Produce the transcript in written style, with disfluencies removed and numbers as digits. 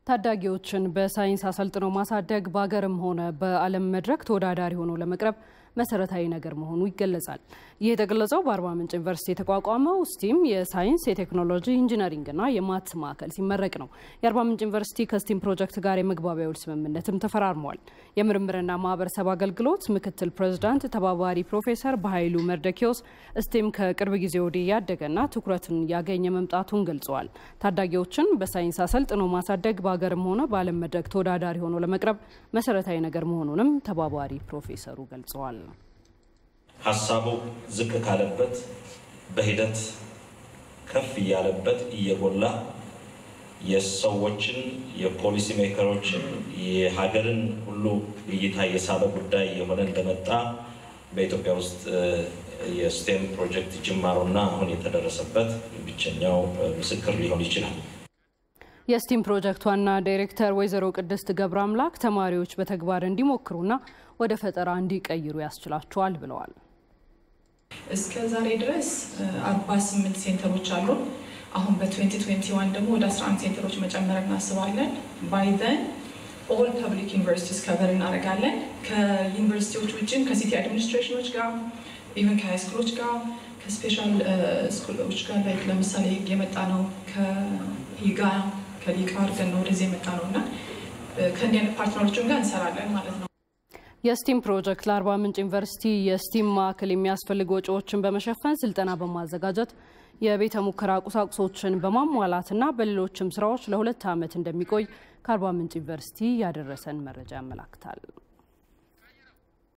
ታዳጊዎችን በሣይንስ አሰልጥኖ ማሳደግ በሀገርም ሆነ በዓለም መድረክ ተወዳዳሪ ሆኖ ለመቅረብ መሠረታዊ ነገር መሆኑ ይገለጻል። ይህ የተገለጸው በአርባ ምንጭ ዩኒቨርሲቲ የተቋቋመው ስቲም የሳይንስ የቴክኖሎጂ ኢንጂነሪንግና የማትስ ማዕከል ሲመረቅ ነው። የአርባ ምንጭ ዩኒቨርሲቲ ከስቲም ፕሮጀክት ጋር የመግባቢያ ውል ስምምነትም ተፈራርሟል። የምርምርና ማህበረሰብ አገልግሎት ምክትል ፕሬዝዳንት ተባባሪ ፕሮፌሰር በኃይሉ መርደኪዮስ ስቲም ከቅርብ ጊዜ ወዲህ ያደገና ትኩረትን ያገኘ መምጣቱን ገልጸዋል። ታዳጊዎችን በሳይንስ አሰልጥኖ ማሳደግ በሀገርም ሆነ በዓለም መድረክ ተወዳዳሪ ሆኖ ለመቅረብ መሠረታዊ ነገር መሆኑንም ተባባሪ ፕሮፌሰሩ ገልጸዋል። ሐሳቡ ዝቅ ካለበት በሂደት ከፍ ያለበት እየጎላ የሰዎችን የፖሊሲ ሜከሮችን የሀገርን ሁሉ እይታ የሳበ ጉዳይ የሆነ እንደመጣ በኢትዮጵያ ውስጥ የስቴም ፕሮጀክት ጅማሮና አሁን የተደረሰበት ብቸኛው ምስክር ሊሆን ይችላል። የስቲም ፕሮጀክት ዋና ዳይሬክተር ወይዘሮ ቅድስት ገብረአምላክ ተማሪዎች በተግባር እንዲሞክሩና ወደ ፈጠራ እንዲቀይሩ ያስችላቸዋል ብለዋል። እስከ ዛሬ ድረስ 48 ሴንተሮች አሉ። አሁን በ2021 ደግሞ ወደ 11 ሴንተሮች መጨመር እናስባለን። ባይ ዘን ኦል ፐብሊክ ዩኒቨርሲቲስ ከቨር እናደርጋለን። ከዩኒቨርሲቲዎች ውጭም ከሲቲ አድሚኒስትሬሽኖች ጋር ኢቨን ከሃይ ስኩሎች ጋር ከስፔሻል ስኩሎች ጋር ላይ ለምሳሌ የመጣ ነው ከሂጋ ከሊቃር ገና ወደዚህ የመጣ ነውና ከእንዲያን ፓርትነሮችም ጋር እንሰራለን ማለት ነው። የስቲም ፕሮጀክት ለአርባ ምንጭ ዩኒቨርሲቲ የስቲም ማዕከል የሚያስፈልጉ ወጪዎችን በመሸፈን ስልጠና በማዘጋጀት የቤተ ሙከራ ቁሳቁሶችን በማሟላትና በሌሎችም ስራዎች ለ2 ዓመት እንደሚቆይ ከአርባ ምንጭ ዩኒቨርሲቲ ያደረሰን መረጃ ያመለክታል።